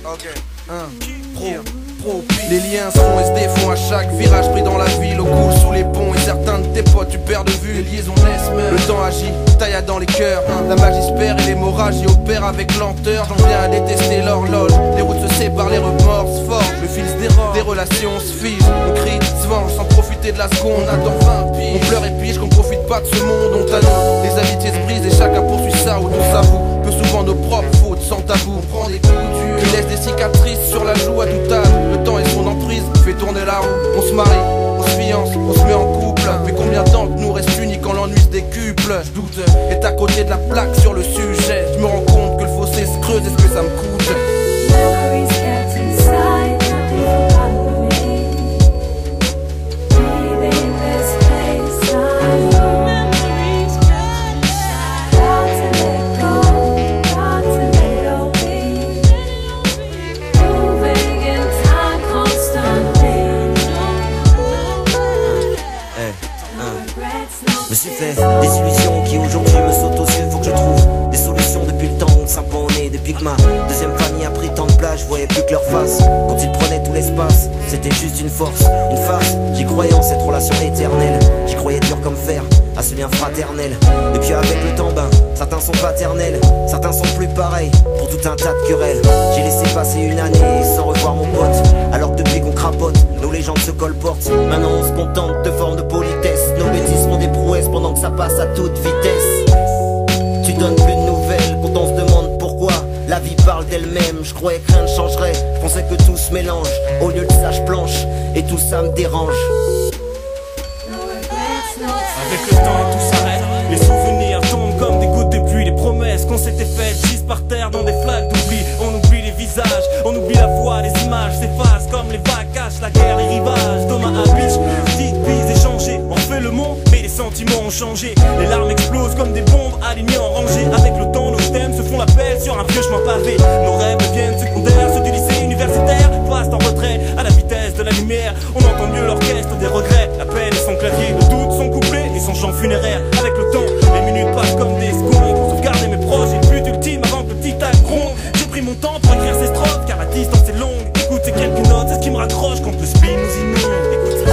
Les liens se font et se défont à chaque virage pris dans la ville, au cool sous les ponts. Et certains de tes potes tu perds de vue. Les liaisons naissent, le temps agit, taille dans les cœurs. La magie se perd et l'hémorragie opère avec lenteur. J'en viens à détester l'horloge. Les routes se séparent, les remords se forment. Le fil se dérobe, des relations se figent. On crie, se venge sans profiter de la seconde. On attend 20 piges, on pleure et pige qu'on profite pas de ce monde. On t'annonce, les amitiés se brisent et chacun poursuit ça ou tout s'avoue. Peu souvent nos propres fautes sans tabou. On prend des coups durs, qui laissent des cicatrices sur la joue à tout âge. Le temps et son emprise fait tourner la roue. On se marie, on se fiance, on se met en couple. Mais combien de temps que nous reste unis quand l'ennui se décuple? Je doute, est à côté de la plaque sur le sujet. Je me rends compte que le fossé se creuse, est-ce que ça me coûte? Je me suis fait des illusions qui aujourd'hui me sautent aux yeux. Faut que je trouve des solutions depuis le temps où ça me nez. Depuis que ma deuxième famille a pris tant de place, je voyais plus que leur face. Quand ils prenaient tout l'espace, c'était juste une force, une farce. J'y croyais en cette relation éternelle. J'y croyais dur comme fer, à ce lien fraternel. Et puis avec le temps, certains sont paternels, certains sont plus pareils. Pour tout un tas de querelles, j'ai laissé passer une année sans revoir mon pote. Alors que depuis qu'on crapote, nos légendes se colportent. Maintenant on se contente de formes de politesse. Nos bêtises font des prouesses pendant que ça passe à toute vitesse. Tu donnes plus de nouvelles quand on se demande pourquoi. La vie parle d'elle-même, je croyais que rien ne changerait. Je pensais que tout se mélange, au lieu de ça je planche. Et tout ça me dérange. Avec le temps tout s'arrête, les souvenirs tombent comme des gouttes de pluie. Les promesses qu'on s'était faites gisent par terre dans des flaques d'oubli. On oublie les visages, on oublie la voix, les images s'effacent comme les vagues cachent la guerre, les rivages. Thomas à Beach, petite bise échangée. On fait le monde, mais les sentiments ont changé. Les larmes explosent comme des bombes alignées en rangée. Avec le temps, nos thèmes se font la pelle sur un vieux chemin pavé. Nos rêves deviennent secondaires, ceux du lycée universitaire passent en retrait à la vitesse de la lumière. On entend mieux l'orchestre des regrets, la peine et son clavier, le doute, son couplet et son chant funéraire. Avec le temps, les minutes passent comme des secondes pour sauvegarder mes proches et le but ultime avant que le petit-tac gronde. J'ai pris mon temps pour écrire ces strophes car la distance est longue. Écoute ces quelques notes, c'est ce qui me raccroche quand le spin nous inonde. Écoute.